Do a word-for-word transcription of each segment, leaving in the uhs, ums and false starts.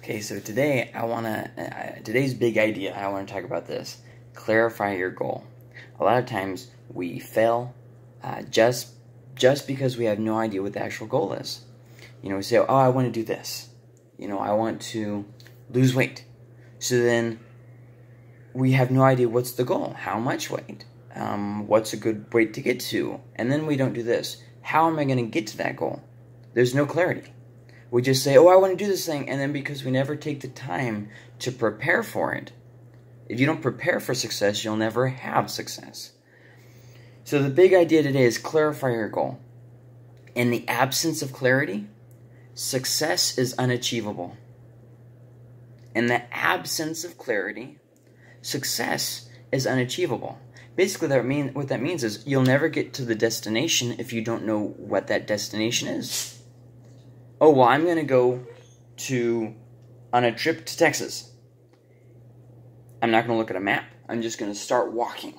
Okay, so today I want to, uh, today's big idea, I want to talk about this. Clarify your goal. A lot of times we fail uh, just, just because we have no idea what the actual goal is. You know, we say, oh, I want to do this. You know, I want to lose weight. So then we have no idea what's the goal. How much weight? Um, what's a good weight to get to? And then we don't do this. How am I going to get to that goal? There's no clarity. We just say, oh, I want to do this thing, and then because we never take the time to prepare for it, if you don't prepare for success, you'll never have success. So the big idea today is clarify your goal. In the absence of clarity, success is unachievable. In the absence of clarity, success is unachievable. Basically, that mean, what that means is you'll never get to the destination if you don't know what that destination is. Oh, well, I'm going to go to, on a trip to Texas. I'm not going to look at a map. I'm just going to start walking.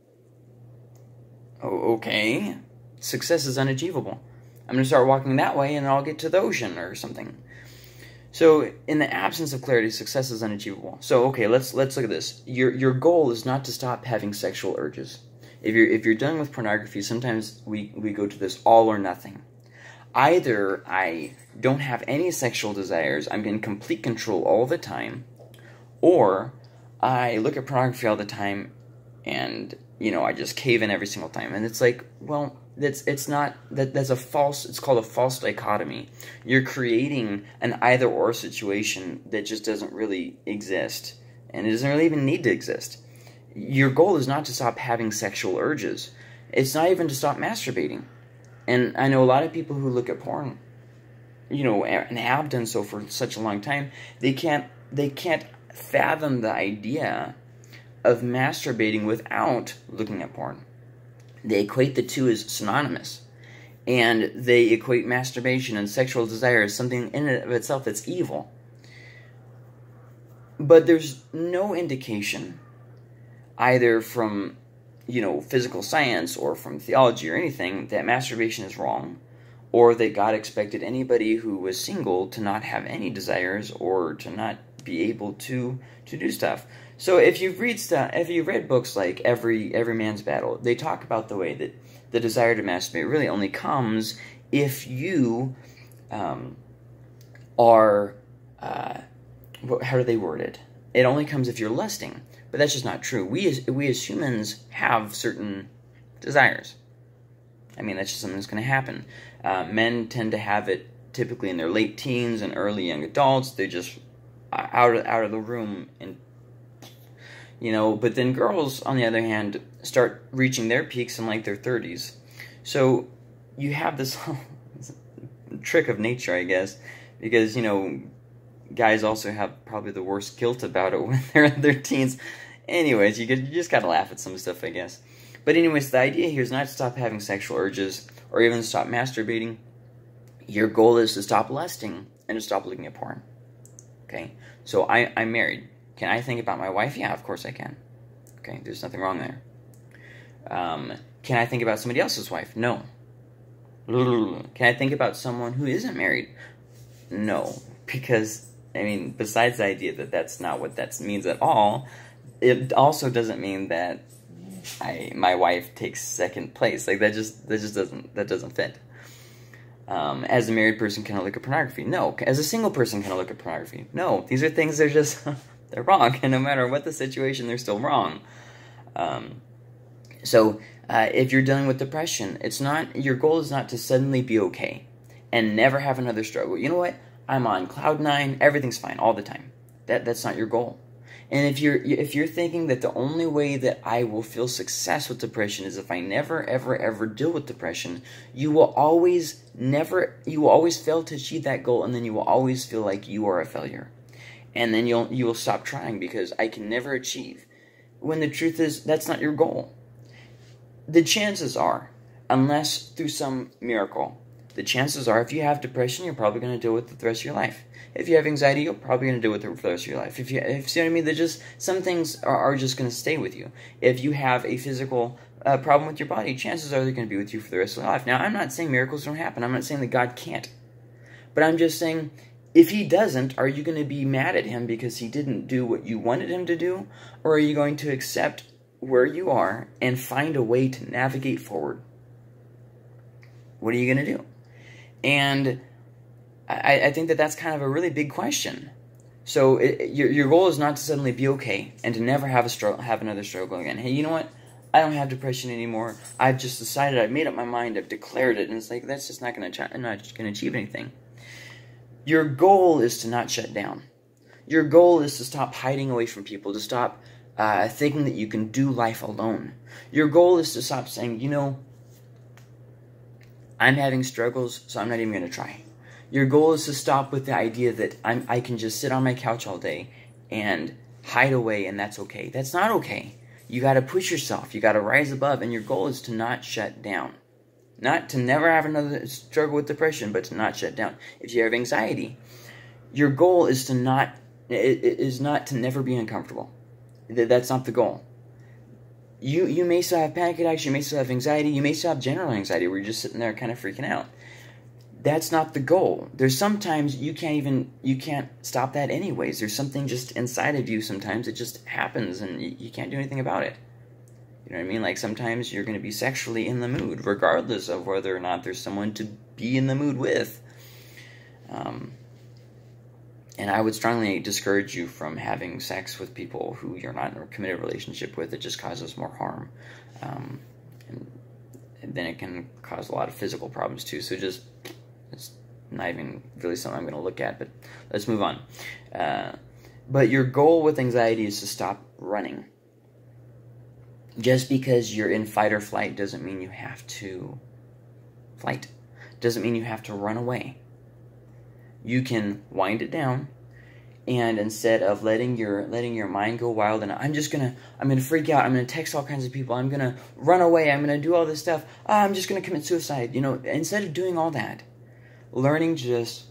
Oh, okay. Success is unachievable. I'm going to start walking that way and I'll get to the ocean or something. So, in the absence of clarity, success is unachievable. So, okay, let's let's look at this. Your your goal is not to stop having sexual urges. If you're if you're dealing with pornography, sometimes we, we go to this all or nothing. Either I don't have any sexual desires, I'm in complete control all the time, or I look at pornography all the time and, you know, I just cave in every single time. And it's like, well, that's it's not, that that's a false, it's called a false dichotomy. You're creating an either-or situation that just doesn't really exist, and it doesn't really even need to exist. Your goal is not to stop having sexual urges. It's not even to stop masturbating. And I know a lot of people who look at porn, you know, and have done so for such a long time, they can't, they can't fathom the idea of masturbating without looking at porn. They equate the two as synonymous. And they equate masturbation and sexual desire as something in and of itself that's evil. But there's no indication, either from, you know, physical science or from theology or anything, that masturbation is wrong, or that God expected anybody who was single to not have any desires or to not be able to to do stuff. So if you've read stuff, if you've read books like Every Every Man's Battle, they talk about the way that the desire to masturbate really only comes if you um, are uh, how do they word it? It only comes if you're lusting. But that's just not true. We as, we as humans have certain desires. I mean, that's just something that's going to happen. Uh, men tend to have it typically in their late teens and early young adults. They're just out of, out of the room. And, you know, but then girls, on the other hand, start reaching their peaks in like their thirties. So you have this trick of nature, I guess, because, you know, guys also have probably the worst guilt about it when they're in their teens. Anyways, you, could, you just gotta laugh at some stuff, I guess. But anyways, the idea here is not to stop having sexual urges or even stop masturbating. Your goal is to stop lusting and to stop looking at porn. Okay? So I, I'm married. Can I think about my wife? Yeah, of course I can. Okay? There's nothing wrong there. Um, can I think about somebody else's wife? No. Can I think about someone who isn't married? No. Because, I mean, besides the idea that that's not what that means at all, it also doesn't mean that I my wife takes second place. Like that just that just doesn't that doesn't fit. Um, as a married person, can I look at pornography? No. As a single person, can I look at pornography? No. These are things that are just they're wrong, and no matter what the situation, they're still wrong. Um, so uh, if you're dealing with depression, it's not your goal is not to suddenly be okay and never have another struggle. You know what? I'm on cloud nine. Everything's fine all the time. That that's not your goal. And if you're if you're thinking that the only way that I will feel success with depression is if I never ever ever deal with depression, you will always never you will always fail to achieve that goal, and then you will always feel like you are a failure. And then you'll you will stop trying because I can never achieve. When the truth is that's not your goal. The chances are, unless through some miracle, the chances are if you have depression, you're probably going to deal with it the rest of your life. If you have anxiety, you're probably going to deal with it for the rest of your life. If you, if you see what I mean, they're just, some things are, are just going to stay with you. If you have a physical uh, problem with your body, chances are they're going to be with you for the rest of your life. Now, I'm not saying miracles don't happen. I'm not saying that God can't. But I'm just saying, if he doesn't, are you going to be mad at him because he didn't do what you wanted him to do? Or are you going to accept where you are and find a way to navigate forward? What are you going to do? And I, I think that that's kind of a really big question. So it, your, your goal is not to suddenly be okay and to never have a struggle, have another struggle again. Hey, you know what? I don't have depression anymore. I've just decided, I've made up my mind, I've declared it, and it's like, that's just not going to not going to achieve anything. Your goal is to not shut down. Your goal is to stop hiding away from people, to stop uh, thinking that you can do life alone. Your goal is to stop saying, you know, I'm having struggles, so I'm not even going to try. Your goal is to stop with the idea that I'm, I can just sit on my couch all day and hide away, and that's okay. That's not okay. You got to push yourself. You got to rise above, and your goal is to not shut down. Not to never have another struggle with depression, but to not shut down. If you have anxiety, your goal is to not is not to never be uncomfortable. That's not the goal. You you may still have panic attacks, you may still have anxiety, you may still have general anxiety where you're just sitting there kind of freaking out. That's not the goal. There's sometimes you can't even you can't stop that anyways. There's something just inside of you sometimes it just happens and you, you can't do anything about it. You know what I mean? Like sometimes you're going to be sexually in the mood, regardless of whether or not there's someone to be in the mood with. Um, and I would strongly discourage you from having sex with people who you're not in a committed relationship with. It just causes more harm. Um, and, and then it can cause a lot of physical problems too. So just, it's not even really something I'm going to look at, but let's move on. Uh, but your goal with anxiety is to stop running. Just because you're in fight or flight doesn't mean you have to flight. Doesn't mean you have to run away. You can wind it down, and instead of letting your letting your mind go wild and I'm just gonna I'm gonna freak out, I'm gonna text all kinds of people, I'm gonna run away, I'm gonna do all this stuff, oh, I'm just gonna commit suicide. You know, instead of doing all that, learning to just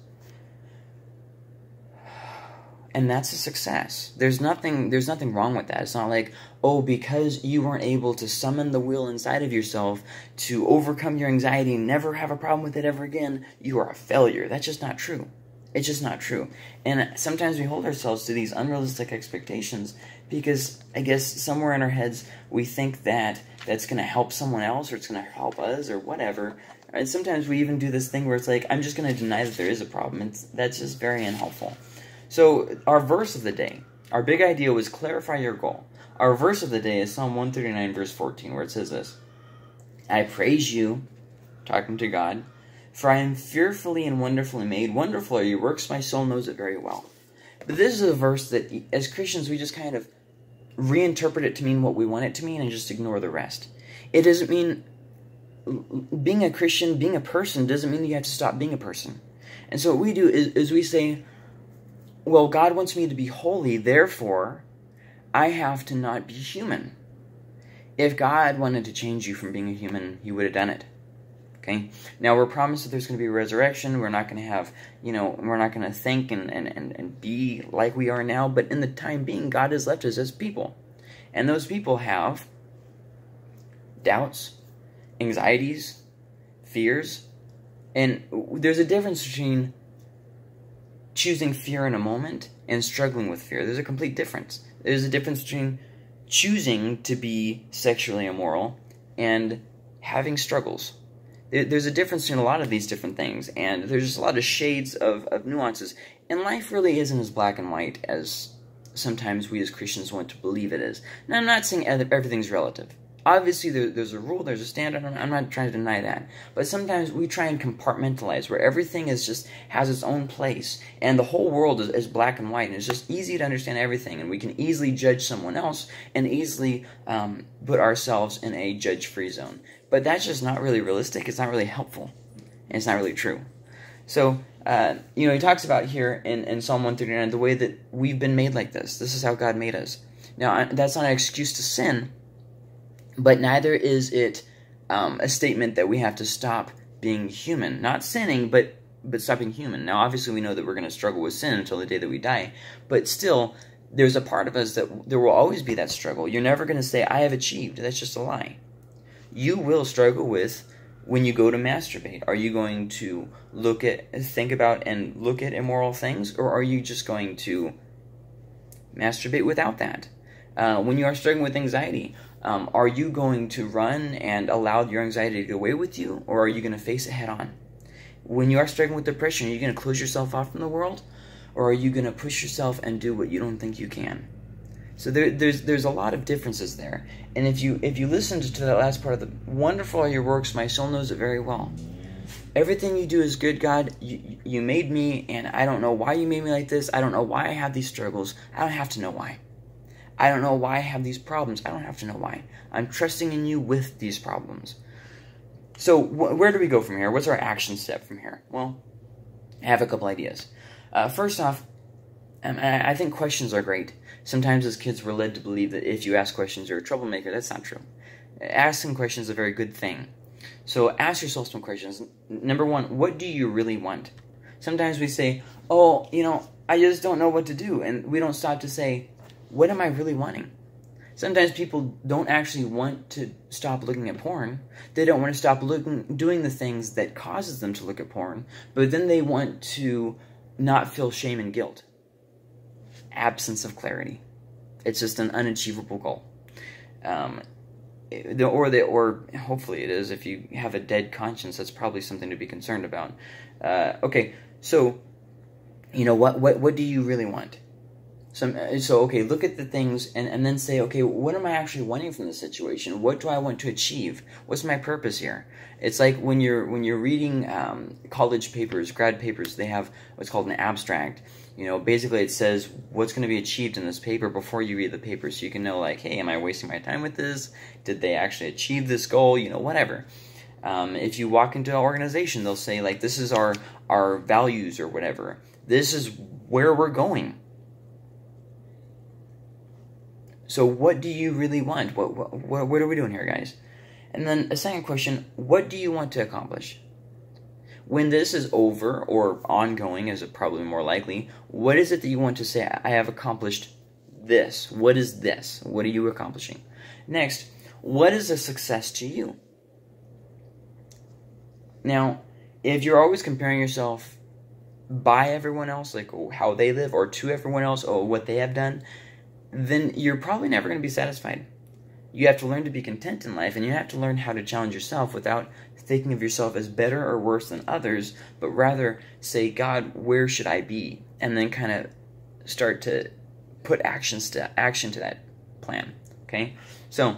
and that's a success. There's nothing there's nothing wrong with that. It's not like, oh, because you weren't able to summon the will inside of yourself to overcome your anxiety and never have a problem with it ever again, you are a failure. That's just not true. It's just not true. And sometimes we hold ourselves to these unrealistic expectations because I guess somewhere in our heads we think that that's going to help someone else or it's going to help us or whatever. And sometimes we even do this thing where it's like, I'm just going to deny that there is a problem. It's, that's just very unhelpful. So our verse of the day, our big idea was clarify your goal. Our verse of the day is Psalm one thirty-nine, verse fourteen, where it says this, I praise you, talking to God, for I am fearfully and wonderfully made. Wonderful are your works, my soul knows it very well. But this is a verse that, as Christians, we just kind of reinterpret it to mean what we want it to mean and just ignore the rest. It doesn't mean, being a Christian, being a person, doesn't mean that you have to stop being a person. And so what we do is, is we say, well, God wants me to be holy, therefore, I have to not be human. If God wanted to change you from being a human, he would have done it. Okay? Now, we're promised that there's going to be a resurrection. We're not going to have, you know, we're not going to think and, and, and, and be like we are now. But in the time being, God has left us as people. And those people have doubts, anxieties, fears. And there's a difference between choosing fear in a moment and struggling with fear. There's a complete difference. There's a difference between choosing to be sexually immoral and having struggles. There's a difference in a lot of these different things, and there's just a lot of shades of, of nuances. And life really isn't as black and white as sometimes we as Christians want to believe it is. Now, I'm not saying everything's relative. Obviously, there, there's a rule, there's a standard, I'm not trying to deny that. But sometimes we try and compartmentalize, where everything is just has its own place, and the whole world is, is black and white, and it's just easy to understand everything, and we can easily judge someone else, and easily um, put ourselves in a judge-free zone. But that's just not really realistic, it's not really helpful, and it's not really true. So, uh, you know, he talks about here in, in Psalm one thirty-nine, the way that we've been made like this. This is how God made us. Now, that's not an excuse to sin, but neither is it um, a statement that we have to stop being human. Not sinning, but but stop being human. Now, obviously, we know that we're going to struggle with sin until the day that we die. But still, there's a part of us that there will always be that struggle. You're never going to say, I have achieved. That's just a lie. You will struggle with When you go to masturbate, are you going to look at, think about and look at immoral things, or are you just going to masturbate without that? Uh, when you are struggling with anxiety, um, are you going to run and allow your anxiety to get away with you, or are you going to face it head on? When you are struggling with depression, are you going to close yourself off from the world, or are you going to push yourself and do what you don't think you can? So there, there's there's a lot of differences there. And if you if you listened to that last part of the wonderful are your works, my soul knows it very well. Everything you do is good, God. You, you made me, and I don't know why you made me like this. I don't know why I have these struggles. I don't have to know why. I don't know why I have these problems. I don't have to know why. I'm trusting in you with these problems. So wh where do we go from here? What's our action step from here? Well, I have a couple ideas. Uh, first off, um, I, I think questions are great. Sometimes as kids we're led to believe that if you ask questions you're a troublemaker. That's not true. Asking questions is a very good thing. So ask yourself some questions. Number one, what do you really want? Sometimes we say, oh, you know, I just don't know what to do. And we don't stop to say, what am I really wanting? Sometimes people don't actually want to stop looking at porn. They don't want to stop looking, doing the things that causes them to look at porn. But then they want to not feel shame and guilt. Absence of clarity. It's just an unachievable goal. Um, the, or the, or hopefully it is. If you have a dead conscience, that's probably something to be concerned about. Uh, okay, so you know what? What what do you really want? So, so okay, look at the things and, and then say, okay, what am I actually wanting from this situation? What do I want to achieve? What's my purpose here? It's like when you're when you're reading um, college papers, grad papers, they have what's called an abstract. You know, basically it says what's going to be achieved in this paper before you read the paper, so you can know, like, hey, am I wasting my time with this? Did they actually achieve this goal? You know, whatever. Um, if you walk into an organization, they'll say, like, this is our our values or whatever. This is where we're going. So what do you really want? What, what, what are we doing here, guys? And then a second question, what do you want to accomplish? When this is over, or ongoing, is it probably more likely, what is it that you want to say, I have accomplished this? What is this? What are you accomplishing? Next, what is a success to you? Now, if you're always comparing yourself by everyone else, like how they live, or to everyone else, or what they have done, then you're probably never going to be satisfied. You have to learn to be content in life, and you have to learn how to challenge yourself without thinking of yourself as better or worse than others, but rather say, God, where should I be? And then kind of start to put actions to action to that plan. Okay? So,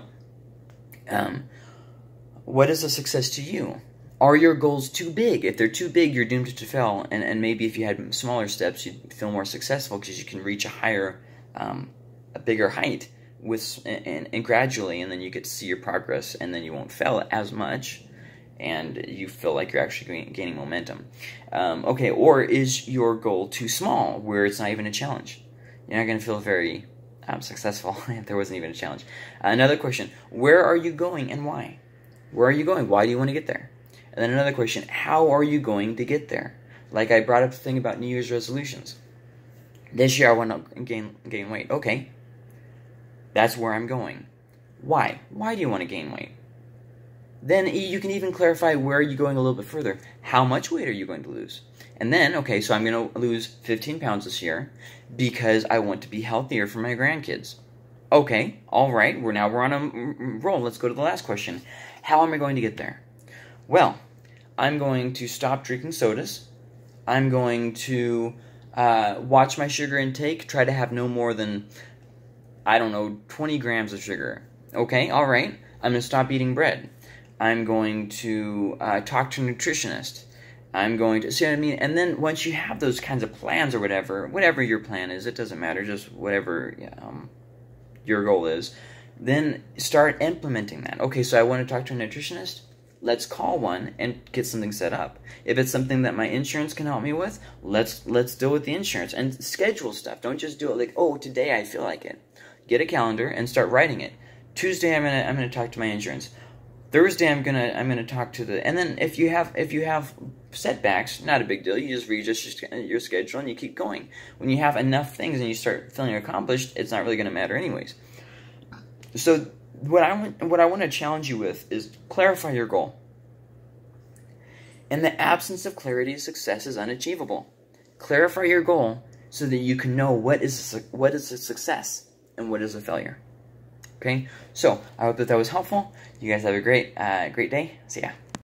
um, what is a success to you? Are your goals too big? If they're too big, you're doomed to fail, and, and maybe if you had smaller steps, you'd feel more successful because you can reach a higher um, a bigger height with and, and gradually, and then you get to see your progress, and then you won't fail as much, and you feel like you're actually gaining momentum. Um, okay, or is your goal too small, where it's not even a challenge? You're not going to feel very um, successful if there wasn't even a challenge. Uh, another question, where are you going and why? Where are you going? Why do you want to get there? And then another question, how are you going to get there? Like I brought up the thing about New Year's resolutions. This year I want to gain, gain weight. Okay. That's where I'm going. Why? Why do you want to gain weight? Then you can even clarify where are you going a little bit further. How much weight are you going to lose? And then, okay, so I'm going to lose fifteen pounds this year because I want to be healthier for my grandkids. Okay, all right, we're now we're on a roll. Let's go to the last question. How am I going to get there? Well, I'm going to stop drinking sodas. I'm going to uh, watch my sugar intake, try to have no more than, I don't know, twenty grams of sugar. Okay, all right. I'm going to stop eating bread. I'm going to uh, talk to a nutritionist. I'm going to, see what I mean? And then once you have those kinds of plans or whatever, whatever your plan is, it doesn't matter, just whatever um, your goal is, then start implementing that. Okay, so I want to talk to a nutritionist. Let's call one and get something set up. If it's something that my insurance can help me with, let's let's deal with the insurance and schedule stuff. Don't just do it like, oh, today I feel like it. Get a calendar and start writing it. Tuesday I'm gonna I'm gonna talk to my insurance. Thursday I'm gonna I'm gonna talk to the and then if you have if you have setbacks, not a big deal. You just readjust your, your schedule and you keep going. When you have enough things and you start feeling accomplished, it's not really gonna matter anyways. So what I want what I want to challenge you with is clarify your goal. In the absence of clarity, success is unachievable. Clarify your goal so that you can know what is a, what is a success and what is a failure. Okay? So, I hope that that was helpful. You guys have a great, uh, great day. See ya.